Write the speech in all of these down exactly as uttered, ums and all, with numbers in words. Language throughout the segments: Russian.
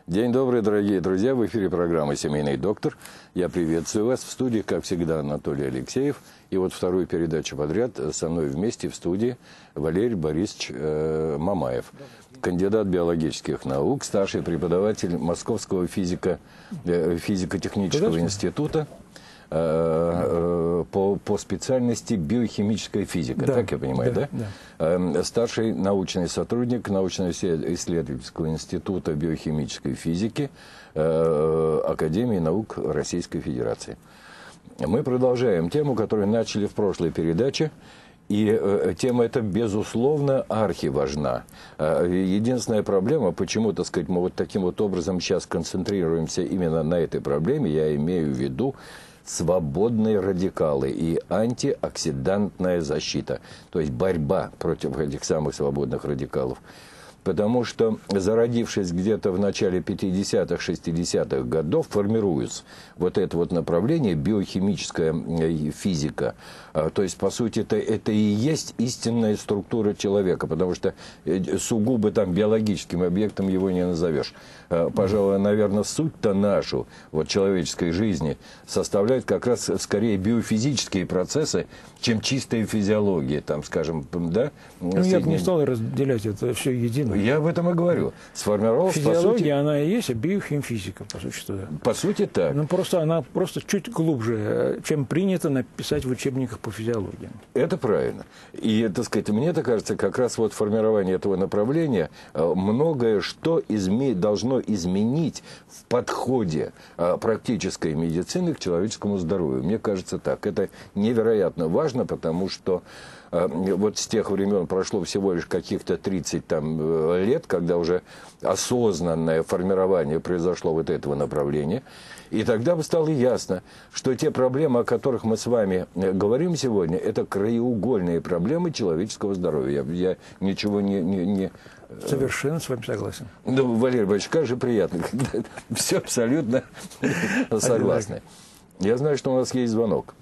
День добрый, дорогие друзья. В эфире программа «Семейный доктор». Я приветствую вас. В студии, как всегда, Анатолий Алексеев. И вот вторую передачу подряд со мной вместе в студии Валерий Борисович э, Мамаев. Кандидат биологических наук, старший преподаватель Московского физико, э, физико-технического института э, э, по, по специальности биохимическая физика. Да, так я понимаю, да? да? да. Э, старший научный сотрудник научно-исследовательского института биохимической физики э, Академии наук Российской Федерации. Мы продолжаем тему, которую начали в прошлой передаче. И э, тема эта, безусловно, архиважна. Э, единственная проблема, почему, так сказать, мы вот таким вот образом сейчас концентрируемся именно на этой проблеме, я имею в виду свободные радикалы и антиоксидантная защита, то есть борьба против этих самых свободных радикалов. Потому что, зародившись где-то в начале пятидесятых, шестидесятых годов, формируется вот это вот направление, биохимическая физика. То есть, по сути, это, это и есть истинная структура человека, потому что сугубо там биологическим объектом его не назовешь. Пожалуй, наверное, суть-то нашу, вот, человеческой жизни, составляет как раз скорее биофизические процессы, чем чистая физиология, там, скажем, да? Ну, я бы не стал разделять это все едино. Я об этом и говорю. Сформировалась, физиология, по сути, она и есть, а биохимфизика, по сути, что да. По сути, так. Ну, просто она просто чуть глубже, чем принято написать в учебниках по физиологии. Это правильно. И, так сказать, мне-то кажется, как раз вот формирование этого направления многое что изме... должно изменить в подходе практической медицины к человеческому здоровью. Мне кажется так. Это невероятно важно, потому что вот с тех времен прошло всего лишь каких-то тридцать там, лет, когда уже осознанное формирование произошло вот этого направления. И тогда бы стало ясно, что те проблемы, о которых мы с вами говорим сегодня, это краеугольные проблемы человеческого здоровья. Я, я ничего не... не, не Совершенно с вами согласен. Ну, Валерий Борисович, как же приятно, когда все абсолютно согласны. Я знаю, что у нас есть звонок.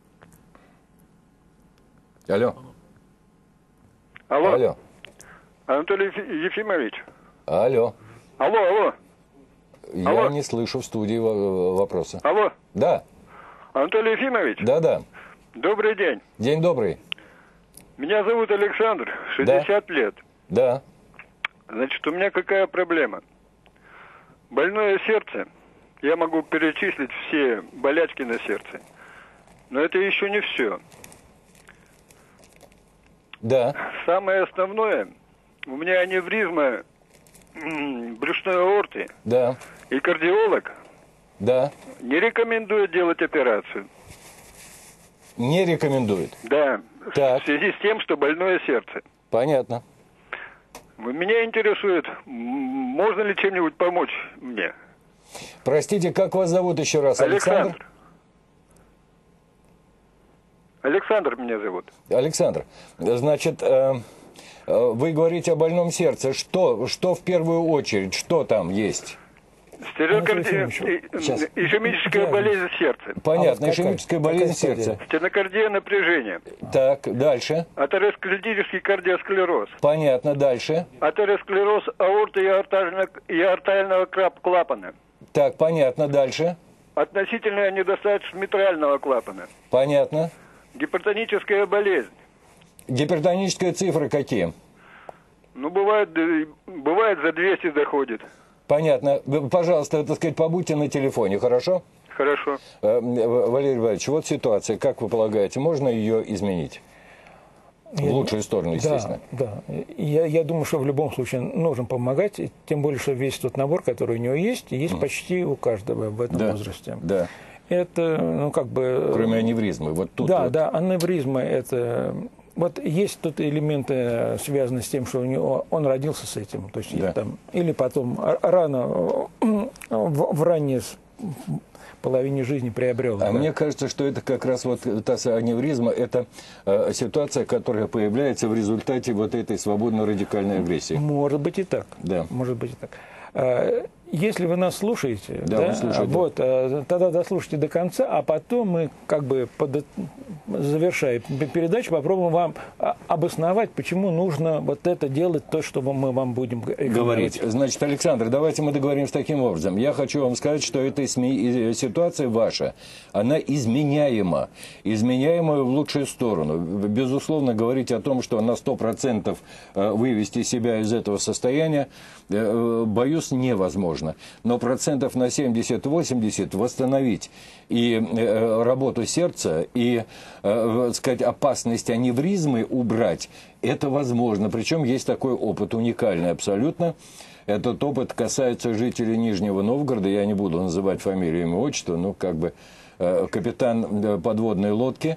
Алло. Алло. Алло. Анатолий Ефимович. Алло. Алло, алло. Я алло. не слышу в студии вопроса. Алло. Да. Анатолий Ефимович. Да, да. Добрый день. День добрый. Меня зовут Александр, шестьдесят да. лет. Да. Значит, у меня какая проблема? Больное сердце. Я могу перечислить все болячки на сердце. Но это еще не все. Да. Самое основное, у меня аневризма брюшной аорты. Да. И кардиолог да. не рекомендует делать операцию. Не рекомендует? Да. Так. В связи с тем, что больное сердце. Понятно. Меня интересует, можно ли чем-нибудь помочь мне? Простите, как вас зовут еще раз? Александр. Александр, Александр меня зовут. Александр, значит, э, э, вы говорите о больном сердце. Что, что в первую очередь, что там есть? Стереокардия, ишемическая болезнь сердца. Понятно, а вот ишемическая болезнь сердца. Стенокардия, напряжение. Так, дальше. Атеросклеротический кардиосклероз. Понятно, дальше. Атеросклероз аорты и аортального, и аортального клапана. Так, понятно, дальше. Относительная недостаточность митрального клапана. Понятно. Гипертоническая болезнь. Гипертонические цифры какие? Ну, бывает, бывает за двести доходит. Понятно. Вы, пожалуйста, так сказать, побудьте на телефоне, хорошо? Хорошо. Валерий Валерьевич, вот ситуация, как вы полагаете, можно ее изменить? В я, лучшую сторону, естественно. Да, да. Я, я думаю, что в любом случае нужно помогать, тем более, что весь тот набор, который у него есть, есть mm. почти у каждого в этом да, возрасте. Да. Это, ну, как бы... Кроме аневризмы, вот тут... Да, вот. да, аневризма, это... Вот есть тут элементы, связанные с тем, что у него, он родился с этим, то есть да. там, или потом рано, в, в ранней половине жизни приобрел. А да. Мне кажется, что это как раз вот та аневризма, это э, ситуация, которая появляется в результате вот этой свободно-радикальной агрессии. Может быть и так. Да. Может быть и так. Если вы нас слушаете, да, да, вот, тогда дослушайте до конца, а потом мы, как бы, под, завершая передачу, попробуем вам обосновать, почему нужно вот это делать, то, что мы вам будем говорить. Значит, Александр, давайте мы договоримся таким образом. Я хочу вам сказать, что эта ситуация ваша, она изменяема. Изменяема в лучшую сторону. Безусловно, говорить о том, что на сто процентов вывести себя из этого состояния, боюсь, невозможно. Но процентов на семьдесят-восемьдесят восстановить и э, работу сердца, и, э, сказать, опасность аневризмы убрать, это возможно. Причем есть такой опыт, уникальный абсолютно. Этот опыт касается жителей Нижнего Новгорода. Я не буду называть фамилию, имя, отчество, ну, как бы э, капитан подводной лодки,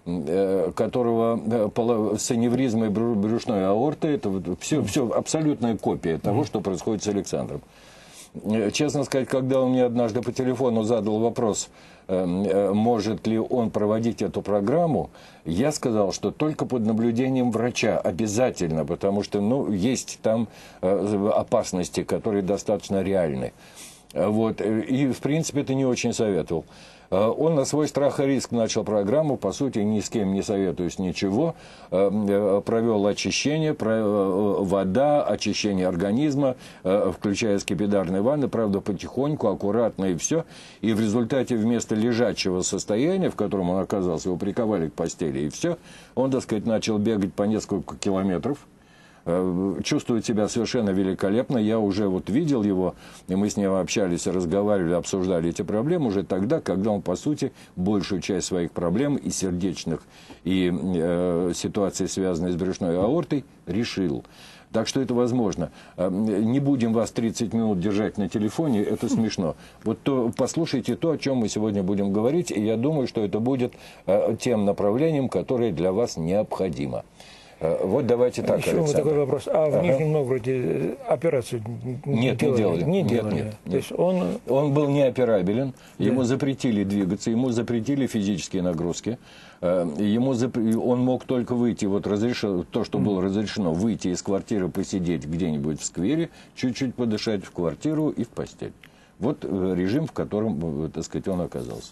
которого с аневризмой брюшной аорты, это все, все абсолютная копия того, что происходит с Александром. Честно сказать, когда он мне однажды по телефону задал вопрос, может ли он проводить эту программу, я сказал, что только под наблюдением врача обязательно, потому что, ну, есть там опасности, которые достаточно реальны. Вот. И, в принципе, это не очень советовал. Он на свой страх и риск начал программу, по сути, ни с кем не советуюсь ничего, провел очищение, вода, очищение организма, включая скипидарные ванны, правда, потихоньку, аккуратно и все. И в результате вместо лежачего состояния, в котором он оказался, его приковали к постели и все, он, так сказать, начал бегать по несколько километров. Чувствует себя совершенно великолепно. Я уже вот видел его, и мы с ним общались, разговаривали, обсуждали эти проблемы уже тогда, когда он, по сути, большую часть своих проблем и сердечных, и э, ситуаций, связанных с брюшной аортой, решил. Так что это возможно. Не будем вас тридцать минут держать на телефоне, это смешно. Вот то, послушайте то, о чем мы сегодня будем говорить, и я думаю, что это будет э, тем направлением, которое для вас необходимо. Вот давайте так, Еще вот такой вопрос. А в ага. Нижнем Новгороде операцию нет, делали? не делали? Не нет, делали. Нет, нет. То есть он... он был неоперабелен, да. Ему запретили двигаться, ему запретили физические нагрузки. Ему зап... Он мог только выйти, вот разрешил, то, что было разрешено, выйти из квартиры, посидеть где-нибудь в сквере, чуть-чуть подышать в квартиру и в постель. Вот режим, в котором, так сказать, он оказался.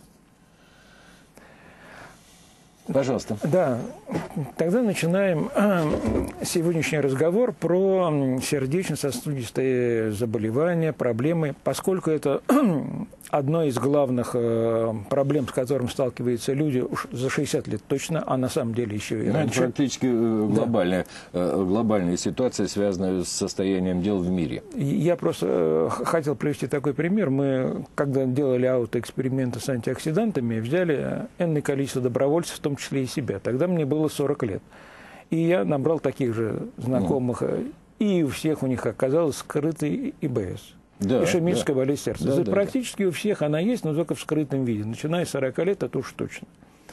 Пожалуйста. Да, тогда начинаем сегодняшний разговор про сердечно-сосудистые заболевания, проблемы, поскольку это одно из главных проблем, с которым сталкиваются люди уж за шестьдесят лет точно, а на самом деле еще и ну, раньше. Это практически глобальная, да. глобальная ситуация, связанная с состоянием дел в мире. Я просто хотел привести такой пример. Мы, когда делали аутоэксперименты с антиоксидантами, взяли энное количество добровольцев, в том числе и себя. Тогда мне было сорок лет. И я набрал таких же знакомых, mm. и у всех у них оказалось скрытый И Б С. Да, ишемическая да. болезнь сердца. Да, да, практически да. у всех она есть, но только в скрытом виде. Начиная с сорока лет, это уж точно.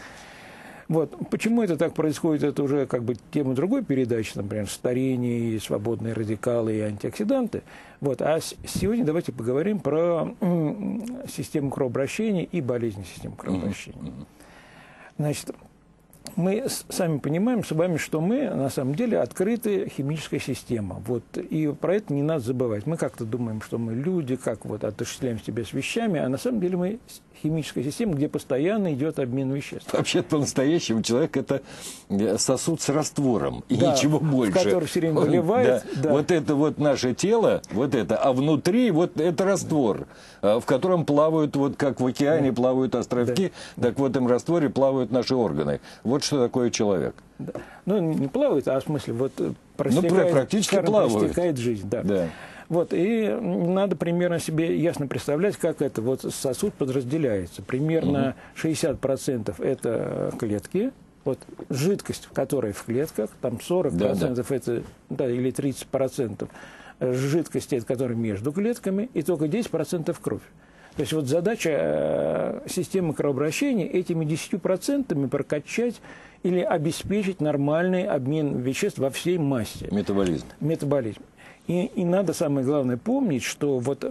Вот. Почему это так происходит, это уже как бы тема другой передачи, например, старение, свободные радикалы и антиоксиданты. Вот. А сегодня давайте поговорим про систему кровообращения и болезни системы кровообращения. Mm-hmm. Значит, мы сами понимаем с вами, что мы на самом деле открытая химическая система. Вот, и про это не надо забывать. Мы как-то думаем, что мы люди, как вот отождествляем себя с вещами, а на самом деле мы химическая система, где постоянно идет обмен веществ. Вообще-то по-настоящему человек – это сосуд с раствором, и да, ничего больше. В который все время выливает. Да. Да. Вот это вот наше тело, вот это, а внутри вот это раствор, в котором плавают, вот как в океане да. плавают островки, да. так в этом растворе плавают наши органы. Вот что такое человек. Да. Ну, не плавают, а в смысле, вот простекает, ну, практически плавают. Простекает жизнь. Да. Да. Вот, и надо примерно себе ясно представлять, как это вот сосуд подразделяется. Примерно угу. шестьдесят процентов это клетки, вот жидкость, которая в клетках, там сорок процентов да, да. это, да, или тридцать процентов жидкости, которая между клетками, и только десять процентов кровь. То есть вот задача э, системы кровообращения этими десятью процентами прокачать или обеспечить нормальный обмен веществ во всей массе. Метаболизм. Метаболизм. И, и надо самое главное помнить, что вот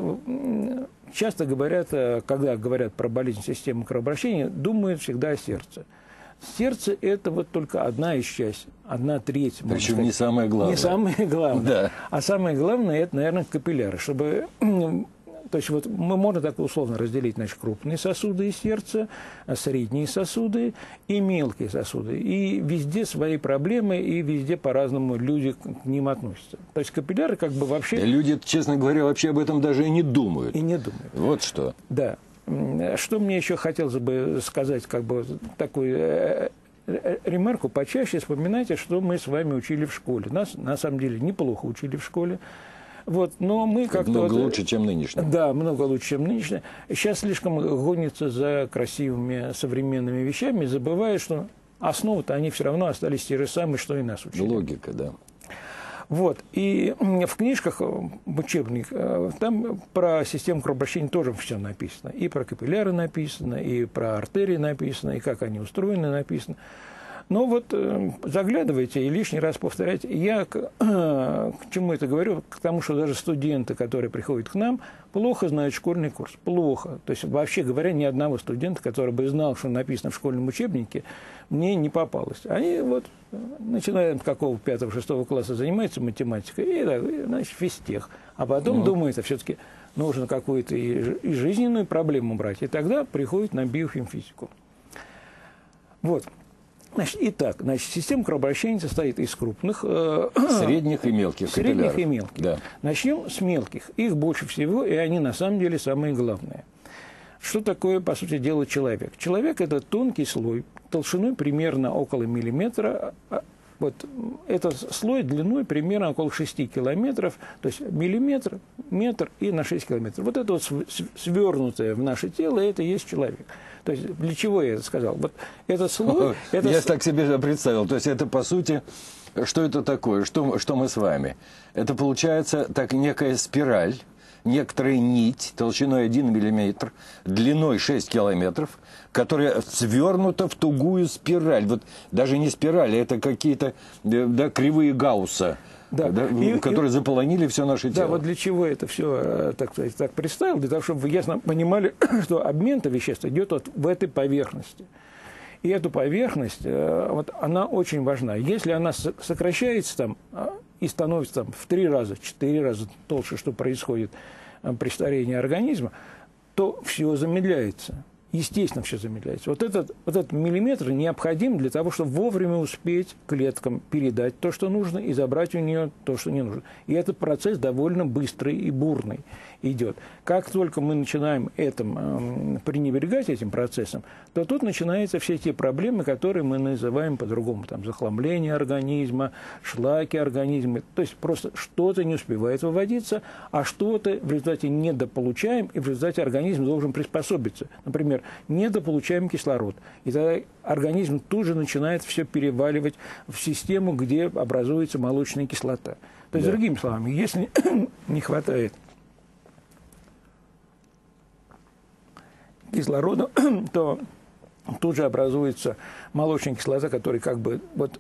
часто говорят, когда говорят про болезнь системы кровообращения, думают всегда о сердце. Сердце – это вот только одна из частей, одна треть. Причем сказать. не самое главное. Не самое главное. Да. А самое главное – это, наверное, капилляры. Чтобы То есть вот мы можем так условно разделить, значит, крупные сосуды и сердце, средние сосуды и мелкие сосуды. И везде свои проблемы, и везде по-разному люди к ним относятся. То есть капилляры как бы вообще... Да, люди, честно говоря, вообще об этом даже и не думают. И не думают. Вот что. Да. Что мне еще хотелось бы сказать, как бы такую ремарку: почаще вспоминайте, что мы с вами учили в школе. Нас, на самом деле, неплохо учили в школе. Вот, но мы как-то... Много вот, лучше, чем нынешнее. Да, много лучше, чем нынешнее. Сейчас слишком гонится за красивыми современными вещами, забывая, что основы-то они все равно остались те же самые, что и нас учили. Логика, да. Вот. И в книжках, в учебниках, там про систему кровообращения тоже все написано. И про капилляры написано, и про артерии написано, и как они устроены написано. Но вот заглядывайте и лишний раз повторяйте. Я к, к чему это говорю? К тому, что даже студенты, которые приходят к нам, плохо знают школьный курс. Плохо. То есть, вообще говоря, ни одного студента, который бы знал, что написано в школьном учебнике, мне не попалось. Они вот, начиная с какого пятого-шестого класса, занимаются математикой, и, и значит, физтех. А потом ну. думают, а все-таки нужно какую-то и, и жизненную проблему брать. И тогда приходят на биохимфизику. Вот. Значит, итак, значит, система кровообращения состоит из крупных... Э, средних и мелких средних и мелких. Да. Начнем с мелких. Их больше всего, и они на самом деле самые главные. Что такое, по сути дела, человек? Человек – это тонкий слой, толщиной примерно около миллиметра. Вот этот слой длиной примерно около шести километров, то есть миллиметр, метр и на шесть километров. Вот это вот свернутое в наше тело, это и есть человек. То есть для чего я это сказал? Вот этот слой... Это... Я так себе представил. То есть это, по сути, что это такое? Что, что мы с вами? Это получается так некая спираль, некоторая нить толщиной один миллиметр, длиной шесть километров, которая свернута в тугую спираль. Вот даже не спираль, это какие-то да, кривые Гаусса. Да. Да, и, которые и, заполонили все наше тело. Да, вот для чего это все так, так представил? Для того, чтобы вы ясно понимали, что обмен веществ идет вот в этой поверхности. И эту поверхность, вот, она очень важна. Если она сокращается там, и становится там, в три раза, в четыре раза толще, что происходит при старении организма, то все замедляется. Естественно, все замедляется. Вот этот, вот этот миллиметр необходим для того, чтобы вовремя успеть клеткам передать то, что нужно, и забрать у нее то, что не нужно. И этот процесс довольно быстрый и бурный идет. Как только мы начинаем этим, э, пренебрегать этим процессом, то тут начинаются все те проблемы, которые мы называем по-другому. Там, захламление организма, шлаки организма. То есть просто что-то не успевает выводиться, а что-то в результате недополучаем, и в результате организм должен приспособиться. Например, недополучаем кислород. И тогда организм тут же начинает все переваливать в систему, где образуется молочная кислота. То есть, да. другими словами, если не хватает кислорода, то тут же образуется молочная кислота, которая как бы вот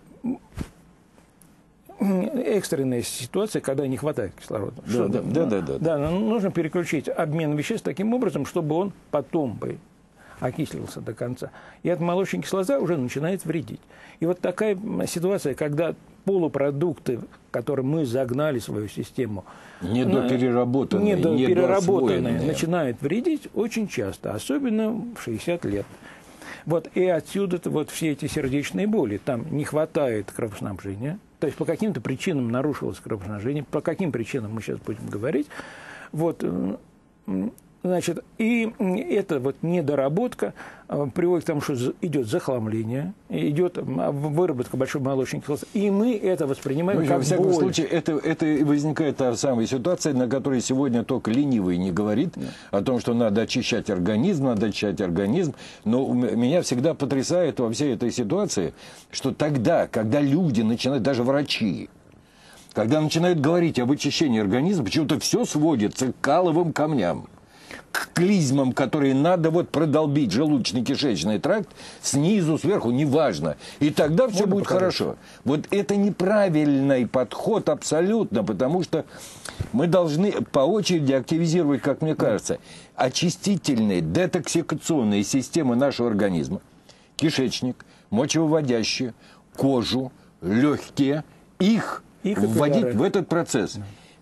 экстренная ситуация, когда не хватает кислорода. Да, что, да, да, да, да. Да, нужно переключить обмен веществ таким образом, чтобы он потом бы окислился до конца. И эта молочная кислота уже начинает вредить. И вот такая ситуация, когда полупродукты, которые мы загнали в свою систему, недопереработанные, недопереработанные начинают вредить очень часто, особенно в шестьдесят лет. Вот, и отсюда вот все эти сердечные боли. Там не хватает кровоснабжения, то есть по каким-то причинам нарушилось кровоснабжение, по каким причинам мы сейчас будем говорить. Вот, значит, и эта вот недоработка приводит к тому, что идет захламление, идет выработка большой молочной кислоты, и мы это воспринимаем ну, как во всяком боль. случае, это, это и возникает та самая ситуация, на которой сегодня только ленивый не говорит да. о том, что надо очищать организм, надо очищать организм. Но меня всегда потрясает во всей этой ситуации, что тогда, когда люди начинают, даже врачи, когда начинают говорить об очищении организма, почему-то все сводится к каловым камням, к клизмам, которые надо вот продолбить желудочно-кишечный тракт снизу, сверху, неважно. И тогда все Можно будет показать. Хорошо. Вот это неправильный подход абсолютно, потому что мы должны по очереди активизировать, как мне кажется, очистительные, детоксикационные системы нашего организма. Кишечник, мочевыводящие, кожу, легкие. Их, их вводить в этот процесс.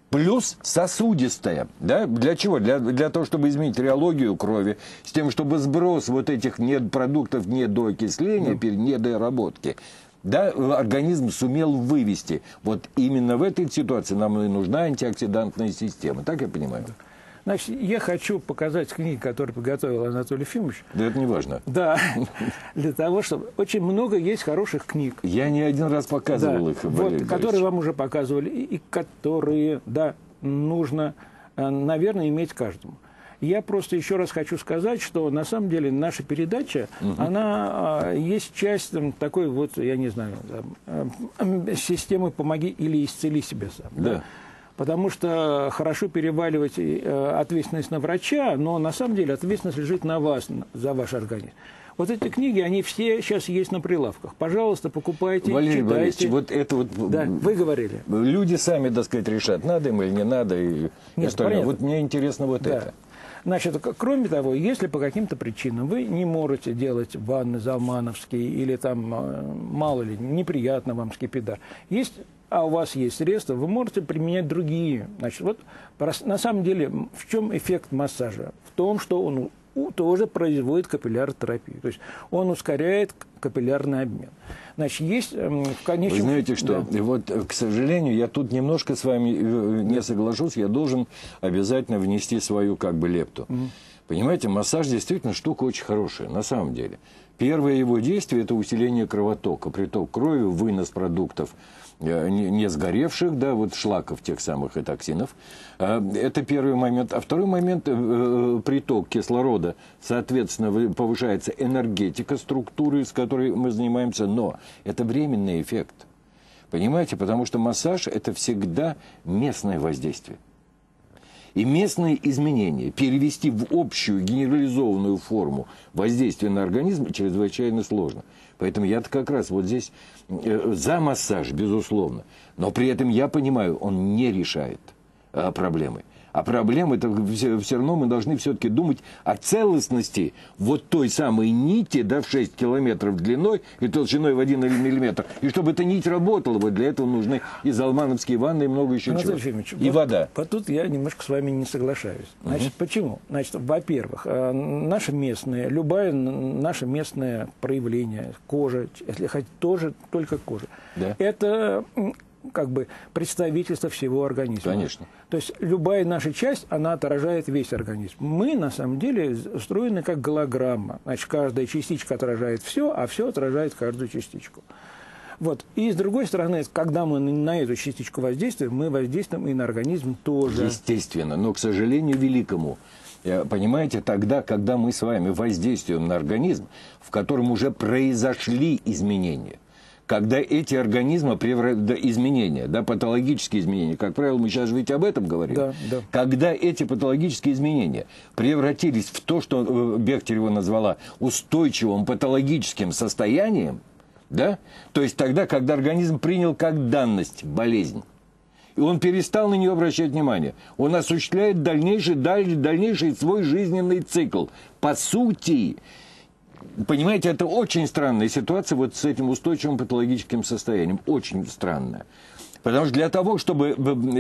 Плюс сосудистая. Да? Для чего? Для, для того, чтобы изменить реологию крови, с тем, чтобы сброс вот этих нед, продуктов недоокисления, да. недоработки, да, организм сумел вывести. Вот именно в этой ситуации нам и нужна антиоксидантная система. Так я понимаю? Да. Значит, я хочу показать книги, которые подготовил Анатолий Ефимович. Да это не важно. Да, для того, чтобы... Очень много есть хороших книг. Я не один раз показывал да. их, вот, которые вам уже показывали, и, и которые, да, нужно, наверное, иметь каждому. Я просто еще раз хочу сказать, что на самом деле наша передача, угу. она есть часть там, такой вот, я не знаю, там, системы «Помоги или исцели себя сам». Да. Да? Потому что хорошо переваливать ответственность на врача, но на самом деле ответственность лежит на вас, за ваш организм. Вот эти книги, они все сейчас есть на прилавках. Пожалуйста, покупайте, Валерий читайте. Борисович, вот это вот... Да, вы говорили. Люди сами, так сказать, решат, надо им или не надо. И Нет, вот мне интересно вот да. это. Значит, кроме того, если по каким-то причинам вы не можете делать ванны залмановские или там, мало ли, неприятно вам скипидар, есть... а у вас есть средства, вы можете применять другие. Значит, вот на самом деле, в чем эффект массажа? В том, что он тоже производит капилляротерапию. То есть он ускоряет капиллярный обмен. Значит, есть в конечном... Вы знаете что, да. вот, к сожалению, я тут немножко с вами не соглашусь, я должен обязательно внести свою как бы лепту. Угу. Понимаете, массаж действительно штука очень хорошая, на самом деле. Первое его действие – это усиление кровотока, приток крови, вынос продуктов не сгоревших, да, вот шлаков тех самых и токсинов. Это первый момент. А второй момент – приток кислорода. Соответственно, повышается энергетика структуры, с которой мы занимаемся, но это временный эффект. Понимаете? Потому что массаж – это всегда местное воздействие. И местные изменения перевести в общую генерализованную форму воздействия на организм чрезвычайно сложно. Поэтому я-то как раз вот здесь за массаж, безусловно. Но при этом я понимаю, он не решает а, проблемы. А проблемы, это все, все равно мы должны все-таки думать о целостности вот той самой нити, да, в шесть километров длиной и толщиной в один миллиметр. И чтобы эта нить работала, вот для этого нужны и залмановские ванны, и много еще Анатолий чего. Ефимович, и вот, вода. Вот тут я немножко с вами не соглашаюсь. Значит, угу. почему? Значит, во-первых, наше местное, любое наше местное проявление, кожа, если хотите, тоже только кожа, да. это... как бы представительство всего организма. Конечно. То есть любая наша часть, она отражает весь организм. Мы, на самом деле, устроены как голограмма. Значит, каждая частичка отражает все, а все отражает каждую частичку. Вот. И с другой стороны, когда мы на эту частичку воздействуем, мы воздействуем и на организм тоже. Естественно, но, к сожалению, великому. Понимаете, тогда, когда мы с вами воздействуем на организм, в котором уже произошли изменения, когда эти организмы, изменения, да, патологические изменения, как правило, мы сейчас ведь об этом говорим, да, да. когда эти патологические изменения превратились в то, что Бехтерева назвала устойчивым патологическим состоянием, да, то есть тогда, когда организм принял как данность болезнь, и он перестал на нее обращать внимание, он осуществляет дальнейший, дальнейший свой жизненный цикл. По сути... Понимаете, это очень странная ситуация вот с этим устойчивым патологическим состоянием. Очень странная. Потому что для того, чтобы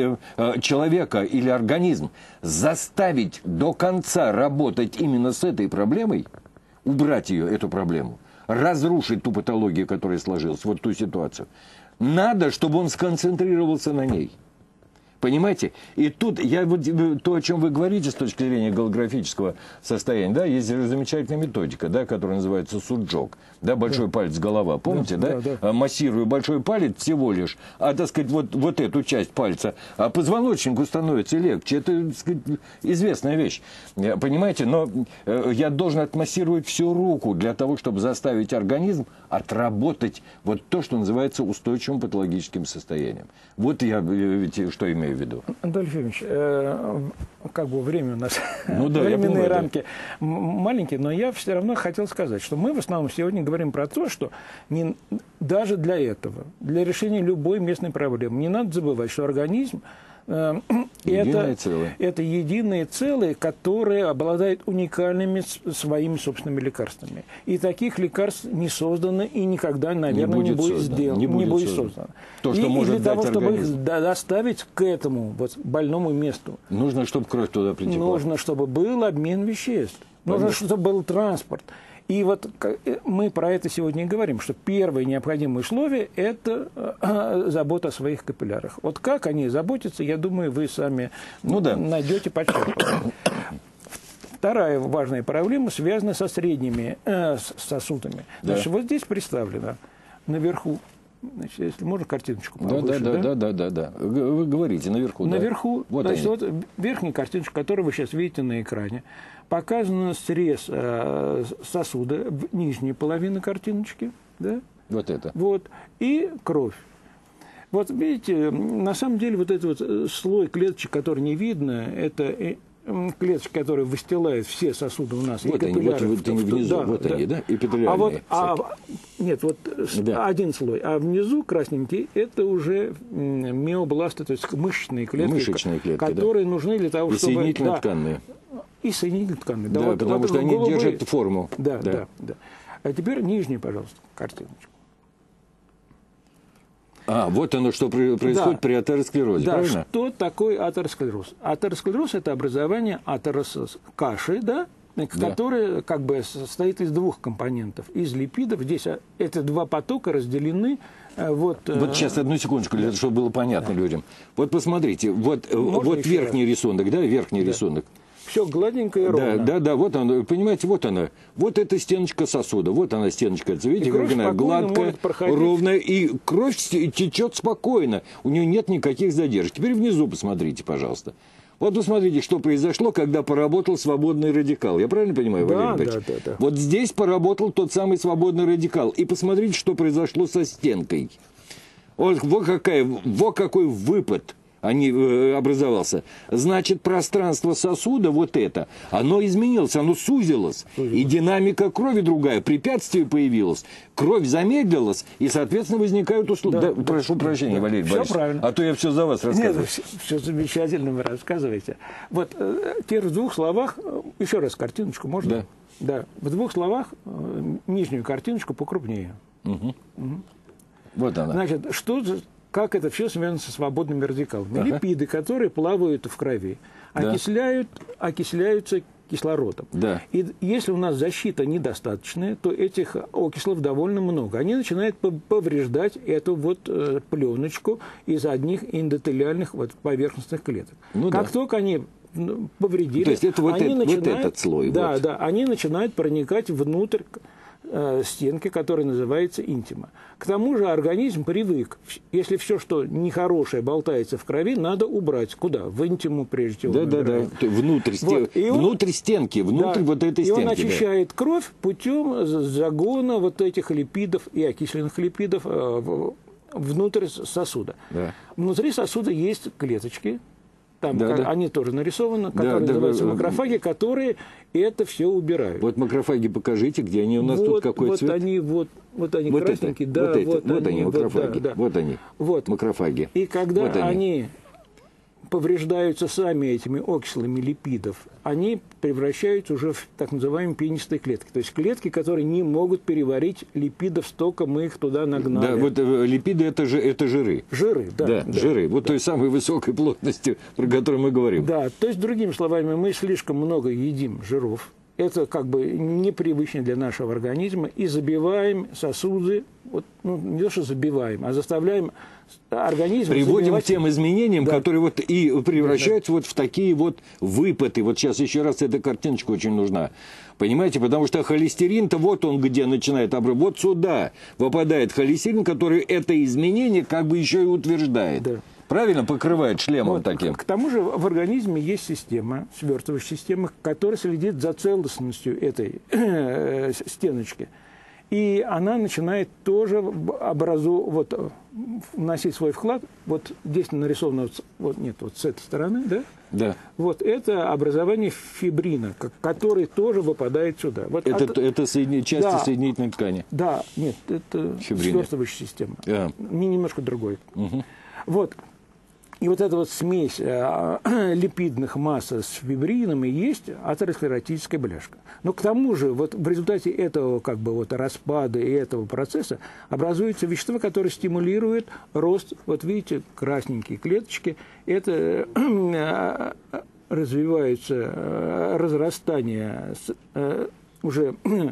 человека или организм заставить до конца работать именно с этой проблемой, убрать ее, эту проблему, разрушить ту патологию, которая сложилась, вот ту ситуацию, надо, чтобы он сконцентрировался на ней. Понимаете? И тут я вот то, о чем вы говорите с точки зрения голографического состояния, да, есть замечательная методика, да, которая называется суджок, да, большой да. палец голова, помните, да, да? да? Массирую большой палец всего лишь, а, так сказать, вот, вот эту часть пальца, а позвоночнику становится легче, это, так сказать, известная вещь, понимаете, но я должен отмассировать всю руку для того, чтобы заставить организм отработать вот то, что называется устойчивым патологическим состоянием. Вот я ведь что имею в виду. Анатолий Ефимович, э, как бы время у нас, ну, да, временные понимаю, рамки да. маленькие, но я все равно хотел сказать, что мы в основном сегодня говорим про то, что не, даже для этого, для решения любой местной проблемы, не надо забывать, что организм Единое целое. Это единое целое, которое обладает уникальными своими собственными лекарствами. И таких лекарств не создано и никогда, наверное, не будет, не будет сделано. Не будет, не будет создано. создано. То, что и, может и для того, дать чтобы организм. их доставить к этому вот, больному месту, нужно, чтобы кровь туда притекла. Нужно, чтобы был обмен веществ. Нужно, чтобы был транспорт. И вот мы про это сегодня и говорим, что первое необходимое условие – это забота о своих капиллярах. Вот как они заботятся, я думаю, вы сами ну, да. найдете подчеркнуть. Вторая важная проблема связана со средними э, сосудами. Да. Значит, вот здесь представлено наверху. Значит, если можно картиночку повыше, да, да, да, да, да, да. Вы говорите наверху. Наверху, да. Вот, значит, вот верхняя картиночка, которую вы сейчас видите на экране, показан срез э, сосуда в нижней половине картиночки, да? Вот это. Вот, и кровь. Вот видите, на самом деле вот этот вот слой клеточек, который не видно, это клеточки, которые выстилают все сосуды у нас. Вот и они, вот, вот они внизу, да, вот да. они, да, эпителиальные. А вот, а, нет, вот да. один слой, а внизу красненький, это уже миобласты, то есть мышечные клетки, мышечные клетки которые да. нужны для того, и чтобы... соединительно-тканные. Да, и соединительно-тканные. Да, да вот, потому вот, что они голубые... держат форму. Да, да, да, да. А теперь нижняя, пожалуйста, картиночку. А, вот оно, что происходит да. при атеросклерозе, да, правильно? Что такое атеросклероз? Атеросклероз – это образование атерос каши, да, да. которая как бы состоит из двух компонентов. Из липидов. Здесь эти два потока разделены. Вот, вот сейчас, одну секундочку, да. чтобы было понятно да. людям. Вот посмотрите, вот, вот верхний раз? рисунок, да, верхний да. рисунок. Все гладенько и ровно. Да, да, да, вот она, понимаете, вот она. Вот эта стеночка сосуда, вот она стеночка, видите, как она гладкая, ровная, и кровь течет спокойно, у нее нет никаких задержек. Теперь внизу посмотрите, пожалуйста. Вот посмотрите, что произошло, когда поработал свободный радикал. Я правильно понимаю, да, Валерий Борисович? Да, да, да. Вот здесь поработал тот самый свободный радикал. И посмотрите, что произошло со стенкой. Вот, вот, какая, вот какой выпад. Они, э, образовался. Значит, пространство сосуда, вот это, оно изменилось, оно сузилось. сузилось. И динамика крови другая, препятствие появилось, кровь замедлилась, и, соответственно, возникают условия. Да, да, прошу да, прощения, да, Валерий Борисович. Правильно. А то я все за вас рассказываю. Нет, все, все замечательно вы рассказываете. Вот э, теперь в двух словах, э, еще раз картиночку можно? Да. Да. В двух словах э, нижнюю картиночку покрупнее. Угу. Угу. Вот она. Значит, что... Как это все связано со свободными радикалами? Ага. Липиды, которые плавают в крови, да. окисляют, окисляются кислородом. Да. И если у нас защита недостаточная, то этих окислов довольно много. Они начинают повреждать эту вот э, пленочку из одних эндотелиальных вот, поверхностных клеток. Ну, как да. только они повредили, то есть это вот, они это, начинают, вот этот слой. Да, вот. да, они начинают проникать внутрь стенки, которая называется интима. К тому же организм привык, если все, что нехорошее болтается в крови, надо убрать. Куда? В интиму, прежде всего. Да, да, да. Внутрь, вот. стен... он... внутрь стенки, внутрь да. вот этой стенки. И он очищает да. кровь путем загона вот этих липидов и окисленных липидов внутрь сосуда. Да. Внутри сосуда есть клеточки. Там да, да. они тоже нарисованы, которые да, называются да, макрофаги, которые это все убирают. Вот макрофаги покажите, где они у нас вот, тут какой вот цвет? Они, вот, вот они вот красненькие, это, да, вот, это, вот, вот они, макрофаги, вот, да, да. вот они, вот. макрофаги. И когда вот они. они повреждаются сами этими окислами липидов, они превращаются уже в так называемые пенистые клетки. То есть клетки, которые не могут переварить липидов, столько мы их туда нагнали. Да, вот липиды это, же, это жиры. Жиры, да. Да, да жиры. Вот да. той самой высокой плотности, про которую мы говорим. Да, то есть, другими словами, мы слишком много едим жиров. Это как бы непривычно для нашего организма. И забиваем сосуды, вот, ну, не то, что забиваем, а заставляем организм... Приводим забивать... к тем изменениям, да. которые вот и превращаются да. вот в такие вот выпады. Вот сейчас еще раз эта картиночка очень нужна. Понимаете, потому что холестерин-то вот он где начинает обрабатывать. Вот сюда попадает холестерин, который это изменение как бы еще и утверждает. Да. Правильно покрывает шлемом вот, таким. К, к тому же в организме есть система, свертывающая система, которая следит за целостностью этой э, стеночки. И она начинает тоже образу, вот, вносить свой вклад. Вот здесь нарисовано, вот, нет, вот с этой стороны, да? Да. Вот это образование фибрина, который тоже выпадает сюда. Вот это от... это соедини... части да. соединительной ткани. Да, нет, это Фибрина. свертывающая система. Yeah. Не немножко другой. Угу. Вот. и вот эта вот смесь э, липидных масс с фибрином и есть атеросклеротическая бляшка. Но к тому же вот в результате этого как бы вот распада и этого процесса образуются вещества, которые стимулируют рост, вот видите, красненькие клеточки, это э, развивается э, разрастание с, э, уже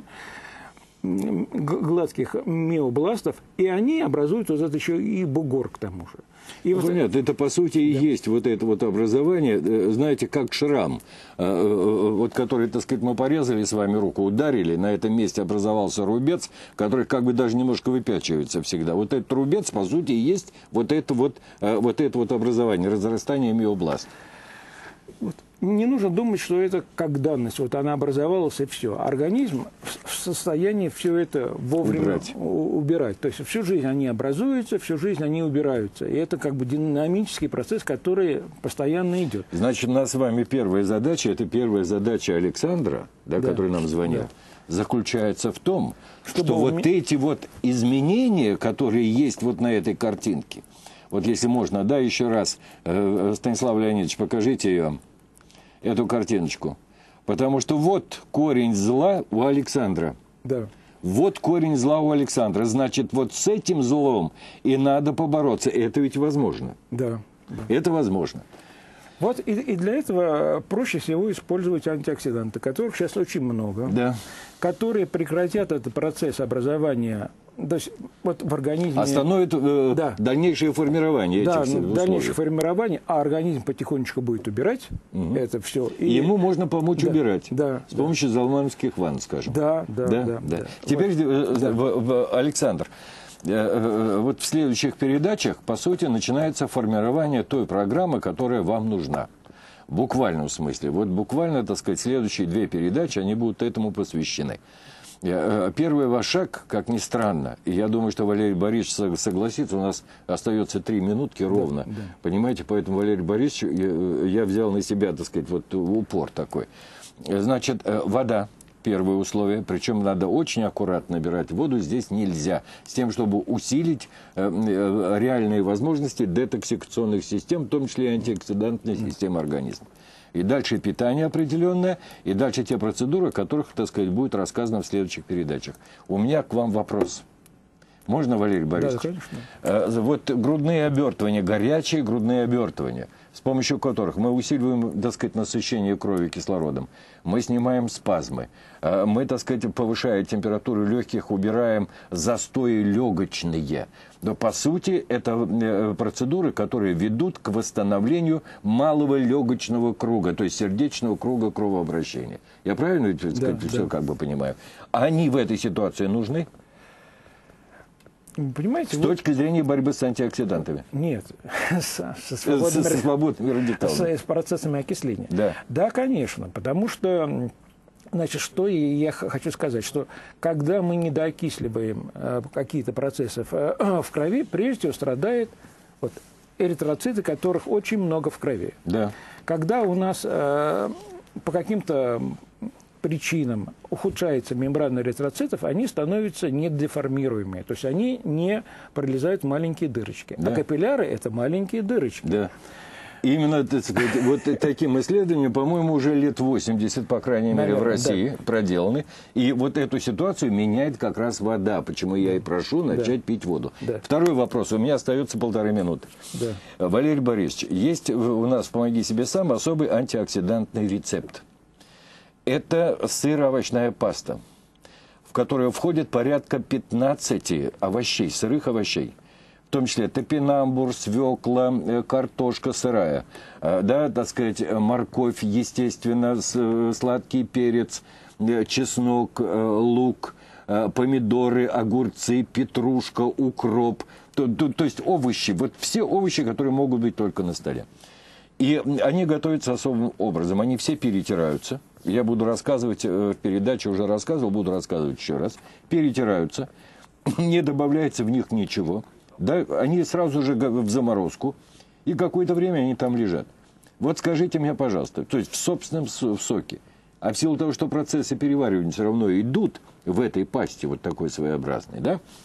гладких миобластов, и они образуют вот это еще и бугор к тому же. И ну, вот... Понятно, это по сути и да. есть вот это вот образование, знаете, как шрам, вот который, так сказать, мы порезали с вами руку, ударили, на этом месте образовался рубец, который как бы даже немножко выпячивается всегда. Вот этот рубец, по сути, и есть вот это вот, вот это вот образование, разрастание миобласт. Вот. Не нужно думать, что это как данность. Вот она образовалась, и все. Организм в состоянии все это вовремя убирать. убирать. То есть всю жизнь они образуются, всю жизнь они убираются. И это как бы динамический процесс, который постоянно идет. Значит, у нас с вами первая задача, это первая задача Александра, да, да. который нам звонил, да. заключается в том, Чтобы что вот уме... эти вот изменения, которые есть вот на этой картинке, вот если можно, да, еще раз, Станислав Леонидович, покажите ее, эту картиночку. Потому что вот корень зла у Александра. Да. Вот корень зла у Александра. Значит, вот с этим злом и надо побороться. Это ведь возможно. Да. да. Это возможно. Вот и, и для этого проще всего использовать антиоксиданты, которых сейчас очень много, да. которые прекратят этот процесс образования. То есть вот в организме... Остановит э, да. дальнейшее формирование да, этих ну, дальнейшее формирование, а организм потихонечку будет убирать угу. это все. И... Ему можно помочь да, убирать да, с помощью да. залмановских ванн, скажем. Да, да, да. да, да. да. Теперь, вот. э, в, в, Александр, э, вот в следующих передачах, по сути, начинается формирование той программы, которая вам нужна. В буквальном смысле. Вот буквально, так сказать, следующие две передачи, они будут этому посвящены. Первый ваш шаг, как ни странно, и я думаю, что Валерий Борисович согласится, у нас остается три минутки ровно, да, да. понимаете, поэтому, Валерий Борисович, я, я взял на себя, так сказать, вот упор такой. Значит, вода, первое условие, причем надо очень аккуратно набирать воду, здесь нельзя, с тем, чтобы усилить реальные возможности детоксикационных систем, в том числе и антиоксидантной системы организма. И дальше питание определенное, и дальше те процедуры, о которых, так сказать, будет рассказано в следующих передачах. У меня к вам вопрос. Можно, Валерий Борисович? Да, конечно. Вот грудные обертывания, горячие грудные обертывания, с помощью которых мы усиливаем, так сказать, насыщение крови кислородом, мы снимаем спазмы, мы, так сказать, повышая температуру легких, убираем застои легочные. Но, по сути, это процедуры, которые ведут к восстановлению малого легочного круга, то есть сердечного круга кровообращения. Я правильно так сказать, да, все да. как бы понимаю? Они в этой ситуации нужны? Понимаете, с вот... точки зрения борьбы с антиоксидантами? Нет, со, со, свободными, со свободными радикалами. С, с процессами окисления. Да. да, конечно, потому что, значит, что я хочу сказать, что когда мы недоокисливаем э, какие-то процессы э, в крови, прежде всего страдают вот, эритроциты, которых очень много в крови. Да. Когда у нас э, по каким-то причинам ухудшается мембрана эритроцитов, они становятся недеформируемыми. То есть они не пролезают в маленькие дырочки. Да. А капилляры – это маленькие дырочки. Да. Именно, так сказать, вот таким исследованием, по-моему, уже лет восемьдесят, по крайней мере, наверное, в России да. проделаны. И вот эту ситуацию меняет как раз вода. Почему я и прошу начать да. пить воду. Да. Второй вопрос. У меня остается полторы минуты. Да. Валерий Борисович, есть у нас в «Помоги себе сам» особый антиоксидантный рецепт. Это сыро-овощная паста, в которую входит порядка пятнадцати овощей, сырых овощей. В том числе топинамбур, свекла, картошка сырая, да, так сказать, морковь, естественно, сладкий перец, чеснок, лук, помидоры, огурцы, петрушка, укроп. То, то, то есть овощи, вот все овощи, которые могут быть только на столе. И они готовятся особым образом, они все перетираются. Я буду рассказывать, в передаче уже рассказывал, буду рассказывать еще раз. Перетираются, не добавляется в них ничего. Да, они сразу же в заморозку, и какое-то время они там лежат. Вот скажите мне, пожалуйста, то есть в собственном соке, а в силу того, что процессы переваривания все равно идут в этой пасте, вот такой своеобразной, да,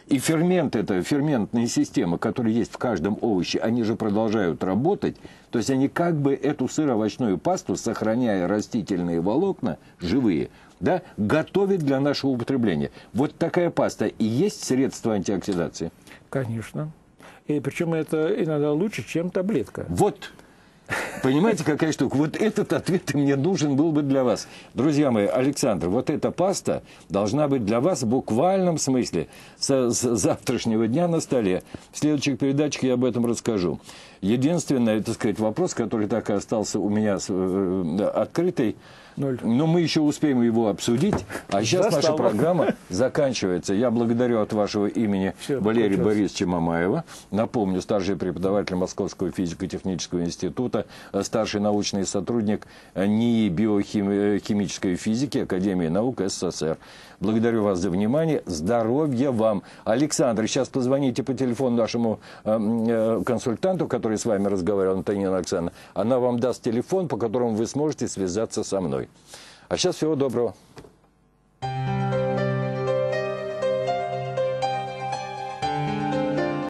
И фермент, это ферментные системы, которые есть в каждом овоще, они же продолжают работать. То есть они как бы эту сыровощную пасту, сохраняя растительные волокна, живые, да, готовят для нашего употребления. Вот такая паста и есть средство антиоксидации? Конечно. И причем это иногда лучше, чем таблетка. Вот. Понимаете, какая штука? Вот этот ответ мне нужен был бы для вас. Друзья мои, Александр, вот эта паста должна быть для вас в буквальном смысле с, с завтрашнего дня на столе. В следующих передачах я об этом расскажу. Единственное, так сказать, вопрос, который так и остался у меня э, открытый, Ноль. Но мы еще успеем его обсудить. А сейчас наша программа заканчивается. Я благодарю от вашего имени Все, Валерия Борисовича Мамаева. Напомню, старший преподаватель Московского физико-технического института, старший научный сотрудник НИИ биохимической физики Академии наук СССР. Благодарю вас за внимание. Здоровья вам. Александр, сейчас позвоните по телефону нашему э, консультанту, который с вами разговаривал, Антонина Оксана. Она вам даст телефон, по которому вы сможете связаться со мной. А сейчас всего доброго.